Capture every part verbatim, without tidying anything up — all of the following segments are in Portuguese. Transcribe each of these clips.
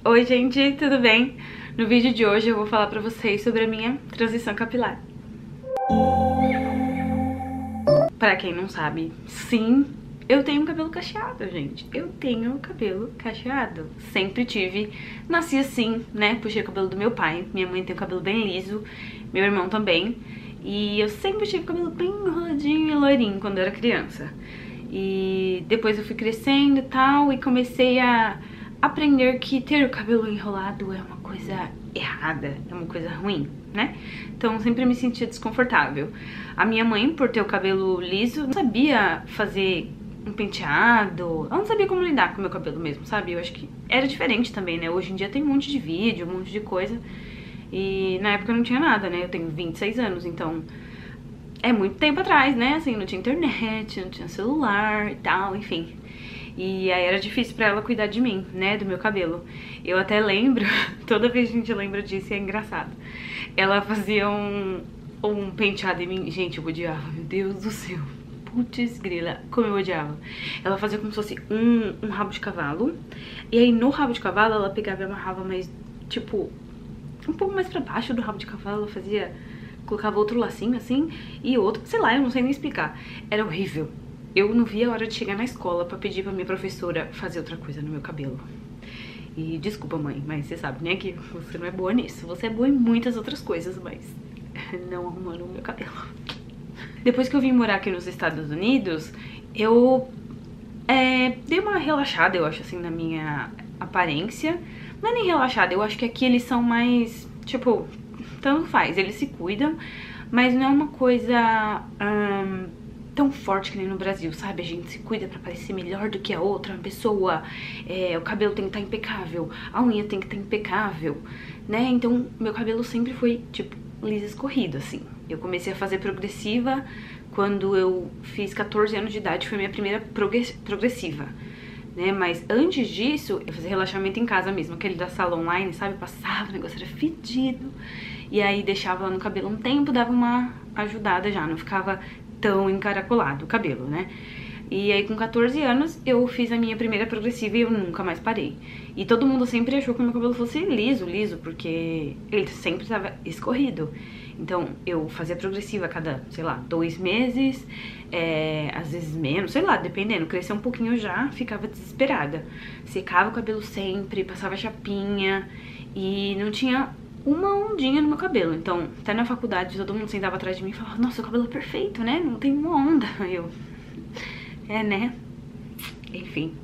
Oi gente, tudo bem? No vídeo de hoje eu vou falar pra vocês sobre a minha transição capilar. Pra quem não sabe, sim, eu tenho cabelo cacheado, gente. Eu tenho cabelo cacheado. Sempre tive, nasci assim, né? Puxei o cabelo do meu pai. Minha mãe tem o cabelo bem liso, meu irmão também. E eu sempre tive o cabelo bem enroladinho e loirinho quando eu era criança. E depois eu fui crescendo e tal, e comecei a aprender que ter o cabelo enrolado é uma coisa errada, é uma coisa ruim, né? Então sempre me sentia desconfortável. A minha mãe, por ter o cabelo liso, não sabia fazer um penteado, ela não sabia como lidar com o meu cabelo mesmo, sabe? Eu acho que era diferente também, né? Hoje em dia tem um monte de vídeo, um monte de coisa, e na época não tinha nada, né? Eu tenho vinte e seis anos, então é muito tempo atrás, né? Assim, não tinha internet, não tinha celular e tal, enfim. E aí era difícil pra ela cuidar de mim, né, do meu cabelo. Eu até lembro, toda vez a gente lembra disso e é engraçado. Ela fazia um, um penteado em mim, gente, eu odiava, meu Deus do céu. Putz grila, como eu odiava. Ela fazia como se fosse um, um rabo de cavalo. E aí no rabo de cavalo ela pegava e amarrava mais, tipo, um pouco mais pra baixo do rabo de cavalo. Ela fazia, colocava outro lacinho assim e outro, sei lá, eu não sei nem explicar. Era horrível. Eu não via a hora de chegar na escola pra pedir pra minha professora fazer outra coisa no meu cabelo. E desculpa, mãe, mas você sabe, né, que você não é boa nisso. Você é boa em muitas outras coisas, mas não arrumando o meu cabelo. Depois que eu vim morar aqui nos Estados Unidos, eu é, dei uma relaxada, eu acho, assim, na minha aparência. Não é nem relaxada, eu acho que aqui eles são mais, tipo, tanto faz, eles se cuidam, mas não é uma coisa hum, tão forte que nem no Brasil, sabe? A gente se cuida pra parecer melhor do que a outra pessoa, é, o cabelo tem que estar impecável, a unha tem que estar impecável, né? Então, meu cabelo sempre foi, tipo, liso escorrido, assim. Eu comecei a fazer progressiva quando eu fiz quatorze anos de idade, foi minha primeira progressiva, né? Mas antes disso, eu fazia relaxamento em casa mesmo, aquele da sala online, sabe? Passava, o negócio era fedido, e aí deixava no cabelo um tempo, dava uma ajudada já, não ficava tão encaracolado o cabelo, né? E aí com quatorze anos eu fiz a minha primeira progressiva e eu nunca mais parei. E todo mundo sempre achou que o meu cabelo fosse liso, liso, porque ele sempre estava escorrido. Então eu fazia progressiva a cada, sei lá, dois meses, é, às vezes menos, sei lá, dependendo. Crescia um pouquinho já, ficava desesperada. Secava o cabelo sempre, passava chapinha e não tinha uma ondinha no meu cabelo. Então, até na faculdade, todo mundo sentava atrás de mim e falava: nossa, seu cabelo é perfeito, né? Não tem uma onda. Eu, é, né? Enfim.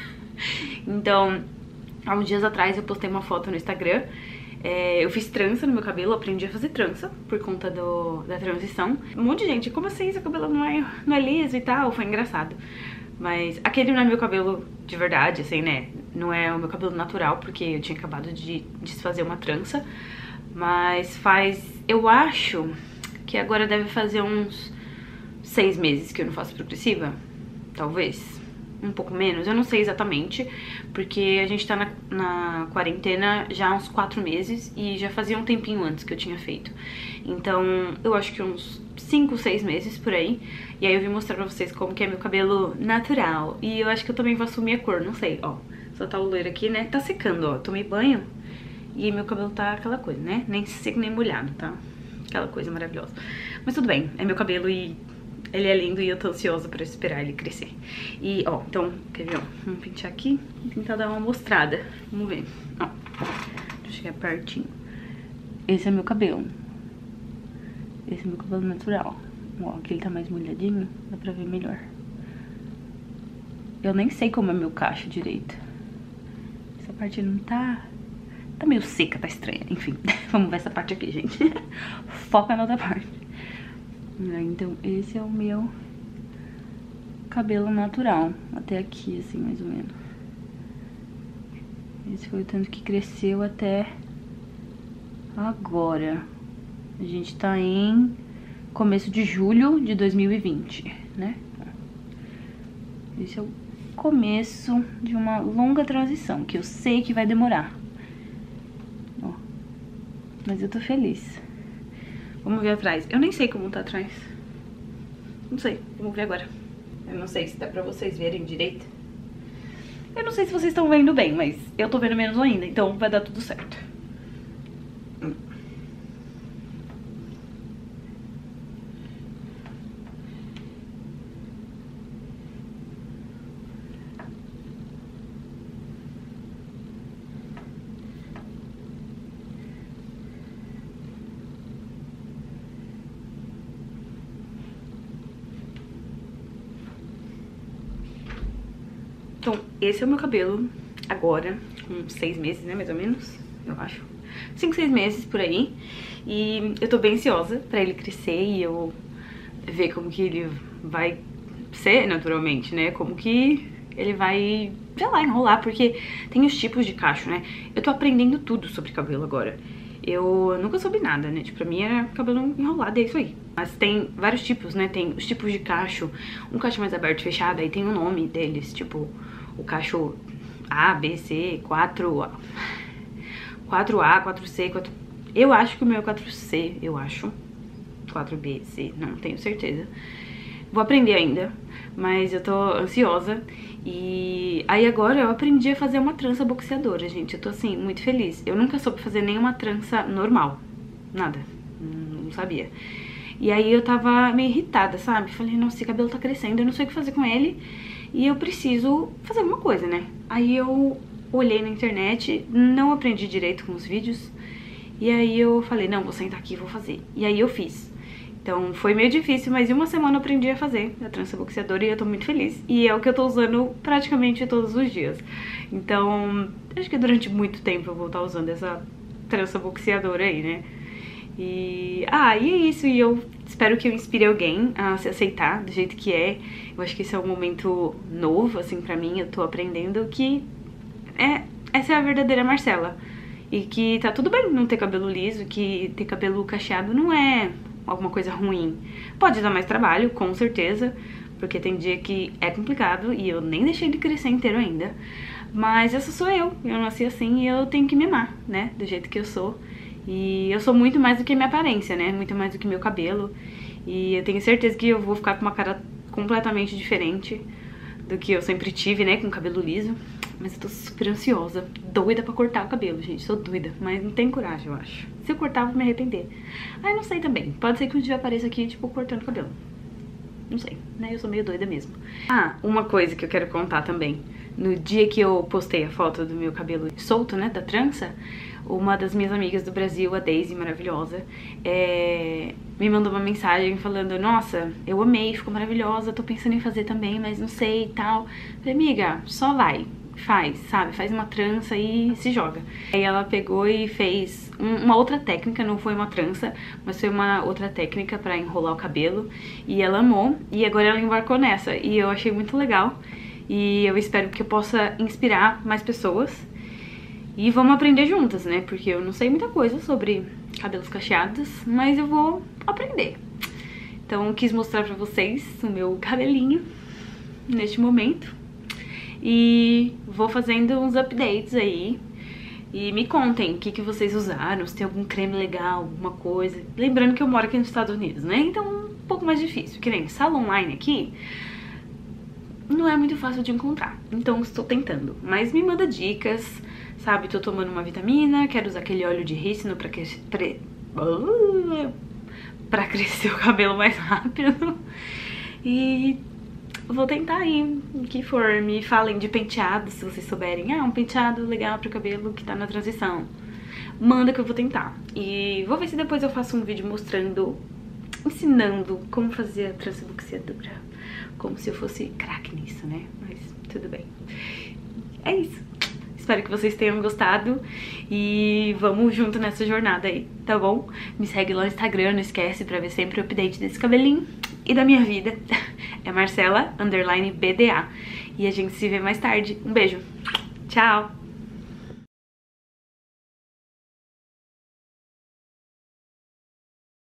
Então, há uns dias atrás eu postei uma foto no Instagram. É, eu fiz trança no meu cabelo, aprendi a fazer trança por conta do, da transição. Um monte de gente, como assim, seu cabelo não é, não é liso e tal? Foi engraçado. Mas aquele não é meu cabelo de verdade, assim, né? Não é o meu cabelo natural, porque eu tinha acabado de desfazer uma trança. Mas faz, eu acho que agora deve fazer uns seis meses que eu não faço progressiva. Talvez, um pouco menos, eu não sei exatamente, porque a gente tá na, na quarentena já há uns quatro meses e já fazia um tempinho antes que eu tinha feito. Então, eu acho que uns cinco, seis meses por aí. E aí eu vim mostrar pra vocês como que é meu cabelo natural. E eu acho que eu também vou assumir a cor, não sei, ó. Só tá o loiro aqui, né? Tá secando, ó. Tomei banho e meu cabelo tá aquela coisa, né? Nem seco, nem molhado, tá? Aquela coisa maravilhosa. Mas tudo bem, é meu cabelo e ele é lindo e eu tô ansiosa pra esperar ele crescer. E, ó, então, quer ver, ó? Vamos pentear aqui e tentar dar uma mostrada. Vamos ver, ó. Deixa eu chegar pertinho. Esse é meu cabelo. Esse é meu cabelo natural. Ó, aqui ele tá mais molhadinho, dá pra ver melhor. Eu nem sei como é meu cacho direito. Essa parte não tá... Tá meio seca, tá estranha. Enfim, vamos ver essa parte aqui, gente. Foca na outra parte. Então, esse é o meu cabelo natural. Até aqui, assim, mais ou menos. Esse foi o tanto que cresceu até agora. A gente tá em começo de julho de dois mil e vinte, né? Esse é o começo de uma longa transição, que eu sei que vai demorar. Ó, mas eu tô feliz. Vamos ver atrás. Eu nem sei como tá atrás. Não sei, vamos ver agora. Eu não sei se dá pra vocês verem direito. Eu não sei se vocês estão vendo bem, mas eu tô vendo menos ainda, então vai dar tudo certo. Então, esse é o meu cabelo agora, com seis meses, né, mais ou menos, eu acho. Cinco, seis meses por aí. E eu tô bem ansiosa pra ele crescer e eu ver como que ele vai ser naturalmente, né, como que ele vai, sei lá, enrolar, porque tem os tipos de cacho, né. Eu tô aprendendo tudo sobre cabelo agora. Eu nunca soube nada, né, tipo, pra mim era cabelo enrolado, é isso aí. Mas tem vários tipos, né, tem os tipos de cacho, um cacho mais aberto e fechado, aí tem o nome deles, tipo, o cacho A, B, C, quatro A, quatro A, quatro C, quatro... Eu acho que o meu é quatro C, eu acho. quatro B, C, não tenho certeza. Vou aprender ainda, mas eu tô ansiosa. E aí agora eu aprendi a fazer uma trança boxeadora, gente. Eu tô assim, muito feliz. Eu nunca soube fazer nenhuma trança normal. Nada. Não sabia. E aí eu tava meio irritada, sabe? Falei, nossa, esse cabelo tá crescendo, eu não sei o que fazer com ele. E eu preciso fazer alguma coisa, né? Aí eu olhei na internet, não aprendi direito com os vídeos. E aí eu falei, não, vou sentar aqui e vou fazer. E aí eu fiz. Então foi meio difícil, mas em uma semana eu aprendi a fazer a trança boxeadora e eu tô muito feliz. E é o que eu tô usando praticamente todos os dias. Então, acho que durante muito tempo eu vou estar usando essa trança boxeadora aí, né? E... Ah, e é isso, e eu espero que eu inspire alguém a se aceitar do jeito que é. Eu acho que esse é um momento novo, assim, pra mim. Eu tô aprendendo que é, essa é a verdadeira Marcela. E que tá tudo bem não ter cabelo liso, que ter cabelo cacheado não é alguma coisa ruim. Pode dar mais trabalho, com certeza, porque tem dia que é complicado e eu nem deixei de crescer inteiro ainda. Mas essa sou eu, eu nasci assim e eu tenho que me amar, né, do jeito que eu sou. E eu sou muito mais do que minha aparência, né, muito mais do que meu cabelo. E eu tenho certeza que eu vou ficar com uma cara completamente diferente do que eu sempre tive, né, com cabelo liso. Mas eu tô super ansiosa, doida pra cortar o cabelo, gente, sou doida, mas não tenho coragem, eu acho. Se eu cortar, eu vou me arrepender. Ai, não sei também, pode ser que um dia apareça aqui, tipo, cortando o cabelo. Não sei, né, eu sou meio doida mesmo. Ah, uma coisa que eu quero contar também. No dia que eu postei a foto do meu cabelo solto, né, da trança, uma das minhas amigas do Brasil, a Daisy, maravilhosa, é... me mandou uma mensagem falando, nossa, eu amei, ficou maravilhosa, tô pensando em fazer também, mas não sei e tal. Falei, amiga, só vai. Faz, sabe? Faz uma trança e se joga. Aí ela pegou e fez um, uma outra técnica, não foi uma trança, mas foi uma outra técnica pra enrolar o cabelo. E ela amou, e agora ela embarcou nessa. E eu achei muito legal. E eu espero que eu possa inspirar mais pessoas. E vamos aprender juntas, né? Porque eu não sei muita coisa sobre cabelos cacheados, mas eu vou aprender. Então eu quis mostrar pra vocês o meu cabelinho neste momento. E vou fazendo uns updates aí. E me contem o que, que vocês usaram, se tem algum creme legal, alguma coisa. Lembrando que eu moro aqui nos Estados Unidos, né? Então é um pouco mais difícil. Que nem sala online aqui não é muito fácil de encontrar. Então estou tentando. Mas me manda dicas, sabe? Tô tomando uma vitamina, quero usar aquele óleo de rícino pra, que... pra... pra crescer o cabelo mais rápido. E... vou tentar aí, o que for, me falem de penteado, se vocês souberem. Ah, um penteado legal pro cabelo que tá na transição. Manda que eu vou tentar. E vou ver se depois eu faço um vídeo mostrando, ensinando como fazer a trança boxeadora. Como se eu fosse craque nisso, né? Mas tudo bem. É isso. Espero que vocês tenham gostado e vamos junto nessa jornada aí, tá bom? Me segue lá no Instagram, não esquece, pra ver sempre o update desse cabelinho e da minha vida. É Marcela, underline B D A. E a gente se vê mais tarde. Um beijo. Tchau!